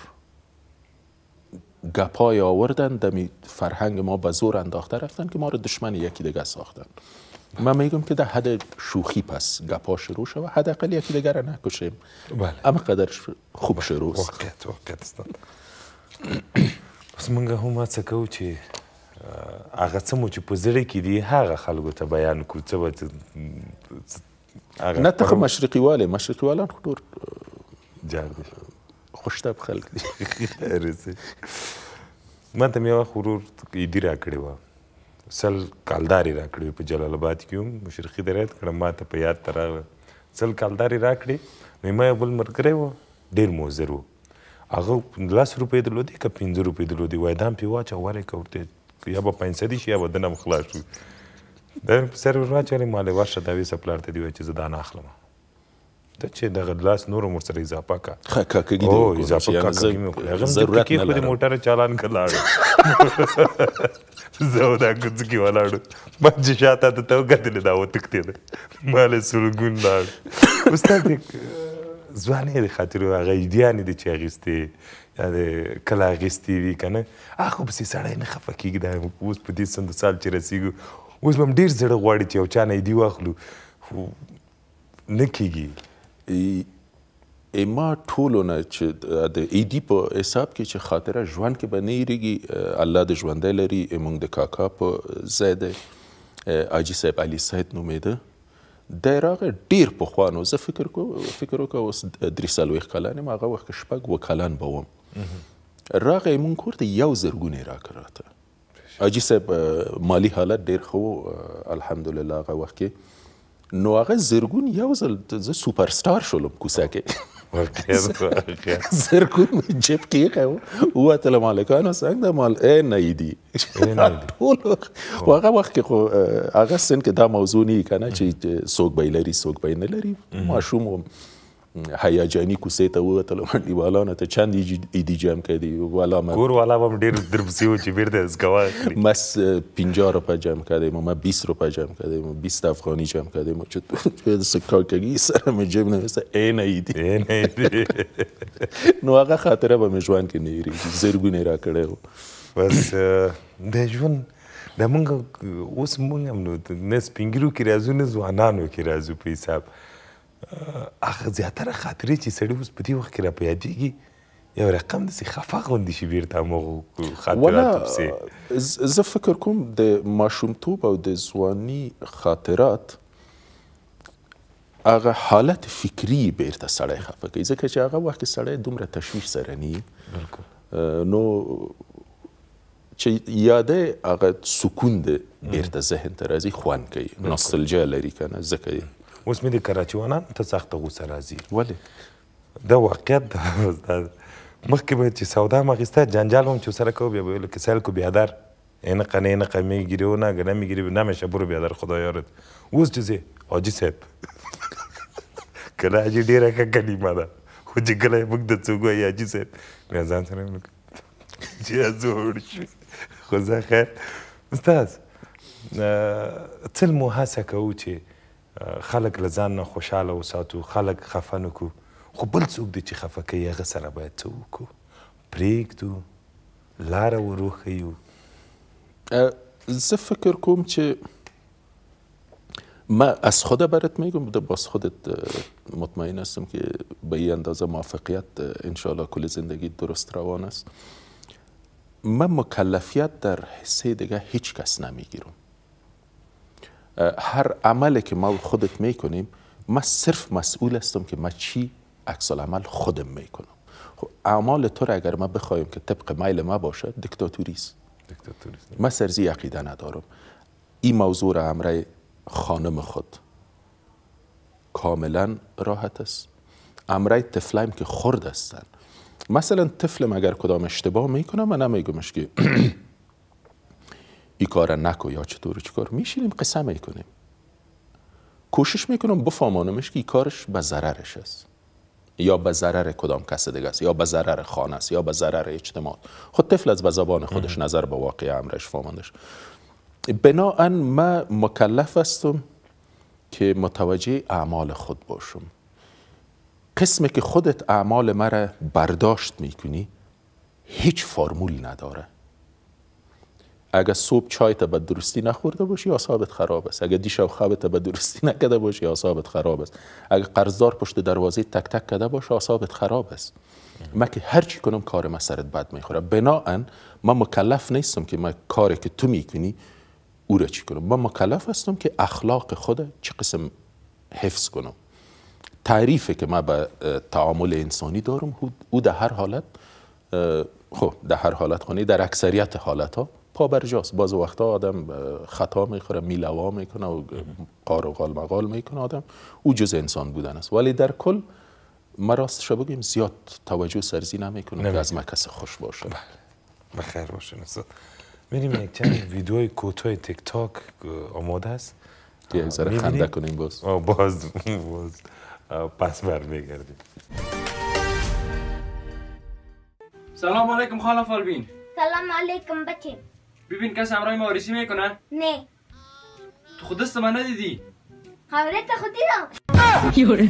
گپای آوردن دمی فرهنگ ما به زور انداخته رفتن که ما رو دشمن یکی دیگه ساختن. من میگم که در حد شوخی پس گپا شروع شد، حداقل یکی دیگر را نکشیم. بله. اما قدر خوب شروع است. واقعیت است. اوس موږ هم هڅه کوو چې هغه څه مو چې په زړه کې دي هغه خلکو ته بیان کړو. څه به نه ته خو مشرقي والان خو ډېر جار دي، خوشطبع خلک دي. ما ته مې یو وخت ورور عیدي راکړې وه، سل کالدارې راکړې وې په جلال آباد کې وم، مشرقي درایت کړم، ما ته په یاد ته راغله. سل کالدارې راکړې، نو ما یو بل ملګری و ډېر موزر و، هغه 10 روپۍ درلودې که 15 روپۍ درلودې، وایي دا مې پرې واچوه ورې که ورته یا به 500 شي یا به دنه هم خلاص شو. دا مې په سر ور واچولې، ما له ورشه دا ویسه پلار ته دې وایي چې زه دا نه اخلم. ته چې دغه ګلاس نور هم ورسره اضافه که. کاکګي دې او اضافه کاکګي مې وکړې. هغه هم د پکې خو د موټر چالان که لاړو. زه او دا کوڅه کې ولاړو، ما چې شاته ته وکتلې دا وتښتېده، ما له سلګون لاړو. استاد ځوانۍ د خاطرو هغه عیدیانې دي چې اخیستې یا د کله اخیستې وي که نه، هغه خو پسې سړی نه خفه کېږي. دا اوس په دې سن سال چې رسېږو، اوس به هم ډېر زړه غواړي چې یو چا نه عیدي واخلو، خو نه کېږي. ما ټولو نه چې د عیدي په حساب کې چې خاطره ژوند کې به نه هېرېږي، الله د ژوندی لري، موږ د کاکا په ځای دی حاجي صاحب علي سید نومېده، دی راغی ډېر پخوا نو. زه فکر وکړه اوس 43 کلن یم، هغه وخت کې 6 کلن به وم. راغی موږ کور ته 1,000 ګونې راکړه راته. حاجي صاحب مالي حالت ډېر ښه و الحمدلله هغه وخت کې، نو هغه زرګون یو ځل زه سوپر سټار شولم کوڅه کې. زرګون مې جیب کې ایښی و، ووتلم هلکانو څنګه ده مال نه عیدي ټول وخت. خو هغه وخت کې خو هغه سن کې دا موضوع نه وي که نه چې څوک به یې لري څوک به یې نه لري. ماشوم وم، هیجاني کوڅې ته ووتلم، انډیوالانو ته چند عیدي جمع کړي، والا کور والا به هم ډېر درپسې و چې بېرته ازګوا کړي. مس 50 روپۍ جمع کردیم و من 20 روپۍ جمع کردیم و 20 افغانی جمع کردیم و چطور سکاکگی سرم جیب نویسته این عیدی. نو هغه خاطره به مې ژوند کې نه هېرېږي، زرګونې را کړی و. بس د ژوند د مونږ اوس مونږ هم نو نه سپین ږیرو کې راځو نه ځوانانو کې راځو په حساب. هغه زیاتره خاطرې چې سړي اوس په دې وخت کې را په یادېږي، یو رقم داسې خفه غوندې شي بیرته همغو خاطراتو پسې. زه فکر کوم د ماشومتوب او د ځواني خاطرات هغه حالت فکري بیرته سړی خفه کوي، ځکه چې هغه وخت کې سړی دومره تشویش سره نه وي، نو چې یاده هغه سکون د بیرته ذهن ته راځي، خوند کوي، نوستلژیا لري که نه. ځکه اوس مې د کراچیوانانو ته سخته غوسه راځي. ولې؟ دا واقعیت ده. مخکې به چې سودا م اخیسته جنجال هم چې ورسره کوو، بیا به ویلو که سلکو بیادر اینقه نه اینقه میگیری و نه اگه نمیگیری نمیشه برو بیادر خدا یارت. اوس چې ځې حاجي صاحب کله حاجي ډېره ښه کلمه ده، خو چې کله موږ د څوک وایي حاجي صاحب بیا ځان سره ویلو چې زوړ شو. خو زه خیر استاد تل مو هڅه کوو چې خلک له ځان نه خوشحاله وساتو، خلک خفه نه کړو، خو بل څوک دی چې خفه کوي هغه سره باید څه وکړو؟ پرېږدو، لاره ور وښیو. زه فکر کوم چې من از خود برات میگم، باز خودت مطمئن هستم که به این اندازه موفقیت انشاءالله کل زندگی درست روان است. من مکلفیت در حصه دیگه هیچ کس نمیگیرم. هر عملی که ما خودت میکنیم، من صرف مسئول هستم که من چی عکس العمل خودم میکنم. خب اعمال تو را اگر ما بخوایم که طبق میل ما باشد دیکتاتوری است. من سرزی عقیده ندارم. این موضوع را امر خانم خود کاملا راحت است. امر طفلایم که خرد هستن، مثلا طفلم اگر کدام اشتباه میکنه من نمیگمش که ای کار نکو یا چطور چیکار، میشینیم قصه میکنیم، کوشش میکنم بفهمانمش که ای کارش به ضررش است، یا به ضرر کدام کس دیگه است، یا به ضرر خانه است، یا به ضرر اجتماع. خود طفل از به زبان خودش نظر به واقع امرش فهماندش. بناهن من مکلف هستم که متوجه اعمال خود باشم. قسمی که خودت اعمال مرا برداشت میکنی هیچ فرمول نداره. اگر صبح چایت به درستی نخورده باشی اعصابت خراب است، اگر دیشب خوابت به درستی نکرده باشی اعصابت خراب است، اگر قرضدار پشت دروازه تک تک کرده باشه اعصابت خراب است. من که هر چی کنم کار من سرت بد میخوره. بناهن من مکلف نیستم که من کاری که تو میکنی او را چی کنم. من مکلف هستم که اخلاق خود چه قسم حفظ کنم. تعریفی که من به تعامل انسانی دارم او در هر حالت در هر حالت خونی در اکثریت حالت ها پا برجاست. بعض وقتا آدم خطا میخوره، میلوا میکنه و قار و قال مقال میکنه، آدم او جز انسان بودن است. ولی در کل ما راستش بگیم زیاد توجه سرزی نمیکنم که از من کسی خوش باشه. بخیر باشه. میریم یک چند ویدیوی کوتاه تیک تاک آماده است، یک ذره خنده کنیم باز پس برمیگردیم. سلام علیکم خاله فالبین. سلام علیکم بچه. ببین کسی همراه ما واریسی میکنه؟ نه. تو خود دست من ندیدی؟ خبرت خود دیدم.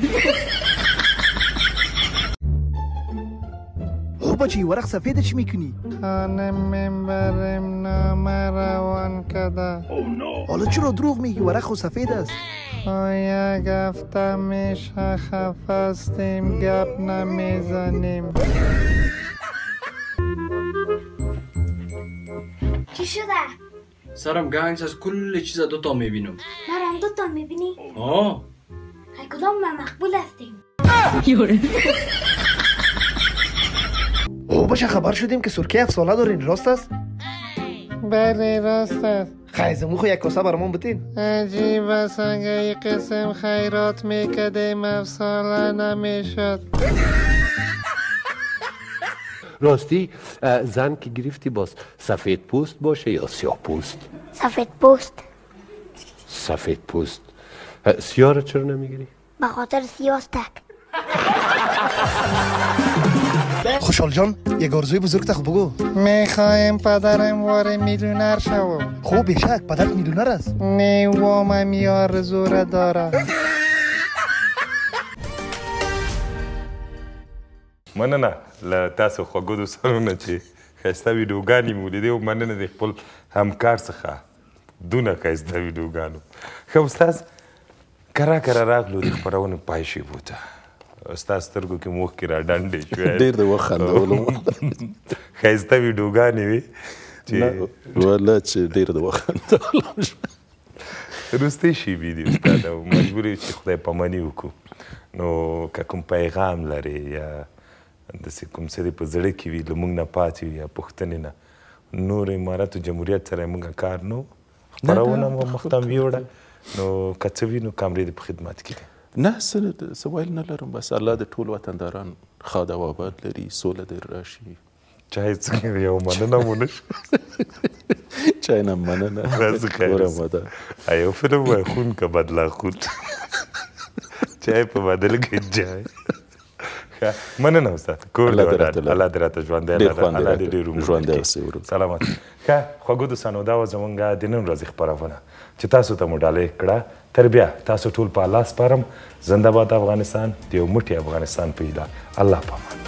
بچه ورق سفیدش میکنی؟ خانه منبرم نامه روان کده. حالا چرا دروغ میگی؟ ورق خود سفید است. یک هفته میشه خفستیم گپ نمیزنیم. چی شده؟ سرم گنج از کل چیز دوتا میبینم. مرم دوتا میبینی؟ آه های کدام ما مقبول هستیم. او بچه خبر شدیم که سرکه 7 ساله دارین، راست است؟ بله راست است. خیزمو خو یک کاسه برامون بتین. عجیب است اگه ای قسم خیرات میکدیم 7 ساله نمیشد. راستی زن که گرفتی باز سفید پوست باشه یا سیاه پوست؟ سفید پوست. سفید پوست. سیاه را چرا نمیگیری؟ به خاطر سیاستک. خوشحال جان یک آرزوی بزرگ تا بگو. میخوایم پدرم واره میلیونر شوم. خوب بیشک پدرت میلیونر است. نه وامم یه آرزو را داره. مننه له تاسو خوږو دوستانو نه چې ښایسته ویډیوګانې مو لیدې او مننه د خپل همکار څخه دونه ښایسته ویډیوګانو. ښه استاد کرا کرا راغلو د خپرونې پای شیبو ته. ستا سترګو کې موښکې را ډنډې شوې. ډېر د وخندولو ښایسته ویډیوګانې وې والله چې ډېر د وخندولو وروستۍ شیبې دي استاد او مجبور یو چې خدای پاماني وکړو. نو که کوم پیغام لرې یا داسې کوم څه دې په زړه کې وي له موږ نه پاتې وي یا پوښتنې نه نور اماراتو جمهوریت سره موږ کار نه خپرونه مو مخ ته ویوړه نو که څه وي نو کامرې دې په خدمت کې دی. نه څه ویل نه لرم، بس الله د ټول وطنداران ښاد او آباد لري، سوله دې راشي. چای څنګه یو مننه مو نه شوه؟ چای نه مننه. ورځ خیر. یو فلم وایي خون که بدلا خون چای په بدل کې چای. مننه استاد. کور دې ودان. الله دې راته ژوندی الله دې ډېر عمر ورکړي. سلامت. ښه خوږو دوستانو دا وه زموږ د نن ورځې خپرونه چې تاسو ته مو ډالۍ کړه. تر بیا تاسو ټول په الله سپارم. زنده باد افغانستان. د یو موټی افغانستان په هیله. الله پامان.